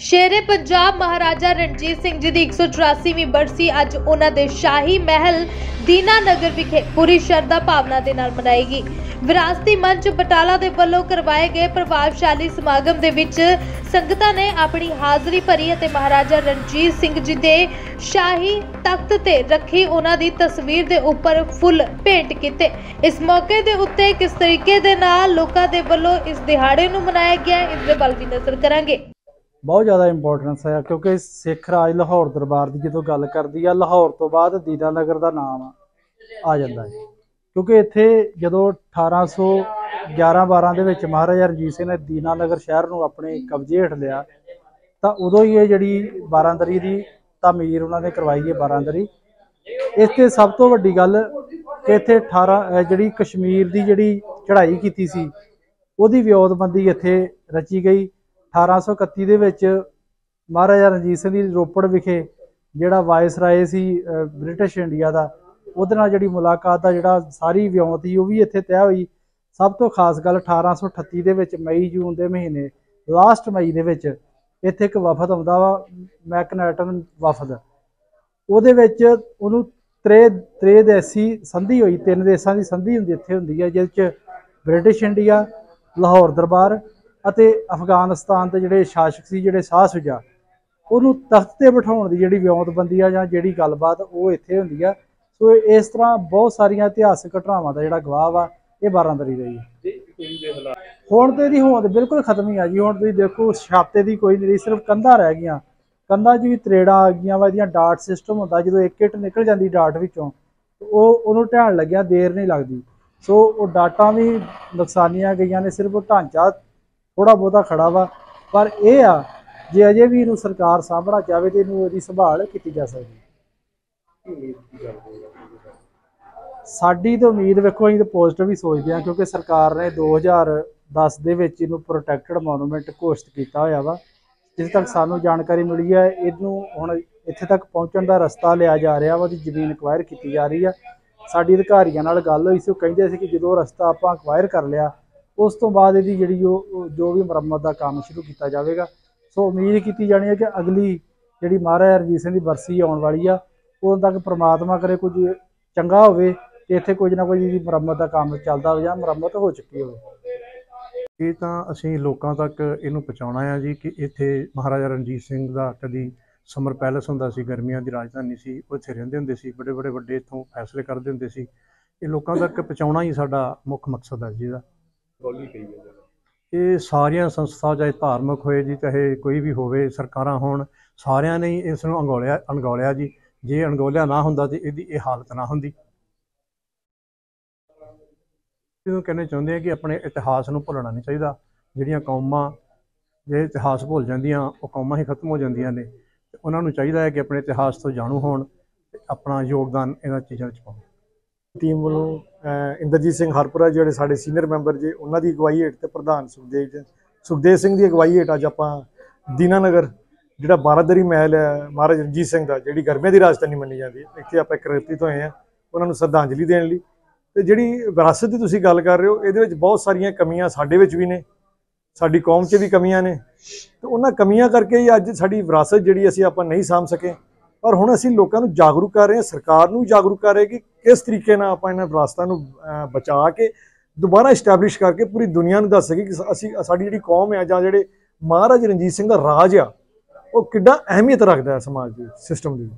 शेरे पंजाब महाराजा रणजीत सिंह जी की 184वीं बरसी अज उन्होंने शाही महल दीनानगर विखे पूरी श्रद्धा भावना के नाल मनाएगी। विरासती मंच बटाला के वलों करवाए गए प्रभावशाली समागम के विच संगतां ने अपनी हाजरी भरी और महाराजा रणजीत सिंह जी के शाही तख्त ते रखी उन्हां दी तस्वीर के उपर फुल भेंट किए। इस मौके के उत्ते किस तरीके दे नाल लोकां दे वलों इस दिहाड़े नूं मनाया गया, इस दे वल भी नज़र करांगे। बहुत ज़्यादा इंपोर्टेंस है क्योंकि सिख राज लाहौर दरबार की जो गल करती है, लाहौर तो बाद दीनानगर का नाम आ जाता है क्योंकि इत्थे जो 1811-12 महाराजा रणजीत सिंह ने दीनानगर शहर को अपने कब्जे हेठ लिया तो उदों ही ये जी बारांदरी की तमीर उन्होंने करवाई है। बारांदरी इससे सब तो वड्डी गल कि इत्थे 18 जी कश्मीर की जी चढ़ाई की सी उहदी विओतबंदी इत्थे रची गई। 1831 ਦੇ ਵਿੱਚ महाराजा रणजीत सिंह ਦੀ रोपड़ विखे ਜਿਹੜਾ वायसराय सी ब्रिटिश इंडिया का ਉਹਦੇ ਨਾਲ ਜਿਹੜੀ ਮੁਲਾਕਾਤ ਦਾ ਜਿਹੜਾ ਸਾਰੀ ਵਿਉਂਤ ਸੀ ਉਹ ਵੀ ਇੱਥੇ ਤੈਅ ਹੋਈ। ਸਭ ਤੋਂ ਖਾਸ ਗੱਲ 1838 ਦੇ ਵਿੱਚ ਮਈ ਜੂਨ ਦੇ ਮਹੀਨੇ ਲਾਸਟ ਮਈ ਦੇ ਵਿੱਚ ਇੱਥੇ ਇੱਕ ਵਫਦ ਆਉਂਦਾ ਵਾ, ਮੈਕਨੈਟਨ ਵਫਦ। ਉਹਦੇ ਵਿੱਚ ਉਹਨੂੰ ਤ੍ਰੇਦੇਸੀ ਸੰਧੀ ਹੋਈ, 3 ਦੇਸ਼ਾਂ ਦੀ ਸੰਧੀ ਹੁੰਦੀ ਇੱਥੇ ਹੁੰਦੀ ਹੈ ਜਿਹਦੇ 'ਚ ब्रिटिश इंडिया, लाहौर दरबार ਅਤੇ अफगानिस्तान के जोड़े शासक से जोड़े शाह सुजा उन्होंने तख्त से बिठाने की जी विਉਂਤਬੰਦੀ ਆ ਜਾਂ ਜਿਹੜੀ ਗੱਲਬਾत वो इत्थे ਹੁੰਦੀ आ। सो इस तरह बहुत सारिया इतिहासिक घटनावां का जोड़ा गवाह वा ये बारांदरी रही है। हुण तो इहदी होंद बिल्कुल खत्म ही आ जी। हुण तुसीं देखो छाते की कोई नहीं रही, सिर्फ कंधां रह गईयां। कंधां 'च भी त्रेड़ां आ गईयां वा, इहदियां डाट सिस्टम हुंदा जो एक इट निकल जाती डाट विचों उहनूं ढाण लग्गिया देर नहीं लगती। सो वो डाटां भी नुकसानियां गईयां ने, सिर्फ ढांचा थोड़ा बहुता खड़ा वा। पर यह आ जे अजे भी इनू सरकार सामभना चाहे तो इनू इसकी संभाल की जा सकती। साडी तो उम्मीद वेखो असीं तो पॉजिटिव ही सोचते हैं क्योंकि सरकार ने 2010 दे विच इनू प्रोटैक्टेड मोनूमेंट घोषित किया होया वा। जिथे तक सानू जानकारी मिली है इनू हुण इत्थे तक पहुँचण का रस्ता लिया जा रहा वा, जमीन एक्वायर की जा रही है। साडी अधिकारियों नाल गल होई सी, कहिंदे सी कि जो रस्ता आपां एक्वायर कर लिया उस तो बाद इहदी जिहड़ी जो भी मुरम्मत का काम शुरू किया जाएगा। सो उम्मीद की जानी है कि अगली जिहड़ी महाराजा रणजीत सिंह की बरसी आने वाली आ उदों तक परमात्मा करे कुछ चंगा होवे कि इत्थे कुछ ना कुछ मुरम्मत का काम चलता हो जाए, मुरम्मत हो चुकी हो। ये तो असीं लोकां तक इनू पहुँचाउणा है जी कि इत्थे महाराजा रणजीत सिंह का कदी समर पैलेस हुंदा सी, गर्मियां की राजधानी सी, उत्थे रहिंदे हुंदे सी, बड़े बड़े वड्डे इत्थों फैसले करदे हुंदे सी। ये लोकां तक पहुँचाउणा ही साडा मुख मकसद है जी। ये सारिया संस्था चाहे धार्मिक होए जी चाहे कोई भी होवे, सरकारां होण, सारियां ने इस नूं अणगौलिया जी। जे अणगौलिया ना हुंदा तो इहदी ये हालत ना हुंदी। कहना चाहुंदे हैं कि अपने इतिहास नूं भुल्लना नहीं चाहिए। जिहड़ियां कौमां जे इतिहास भुल जांदियां वो कौमां ही खत्म हो जांदियां ने। उन्हां नूं चाहिए है कि अपने इतिहास तो जाणू होण, अपना योगदान इन्हां चीज़ां विच पाउण। टीम वालों इंद्रजीत सिंह हरपुरा जोड़े साढ़े सीनियर मैंबर जे उन्होंने अगवाई हेठ तो प्रधान सुखदेव सिंह की अगवाई हेठ अज आप दीनानगर जो बारादरी महल है महाराजा रणजीत सिंह का जी गर्मियों की राजधानी मनी जाती है, इतने आप एकत्रित होए हैं उन्होंने श्रद्धांजलि देने लई। तो जी विरासत की तुसीं गल कर रहे हो ये बहुत सारिया कमियां साडे विच भी ने, साडी कौम च भी कमियां ने। तो उन्हां कमियां करके ही अज साडी विरासत जिहड़ी असीं आपां नहीं साम सके। पर हुण असीं लोकां नूं जागरूक कर रहे हैं, सरकार नूं जागरूक कर रहे हैं कि किस तरीके नाल आपां इन्हां विरासतां नूं बचा के दोबारा इस्टैबलिश करके पूरी दुनिया नूं दस सके कि असीं साडी जिहड़ी कौम है जां जिहड़े महाराजा रणजीत सिंह दा राज आ वो किड्डा अहमियत रखदा है समाज दे सिस्टम दे।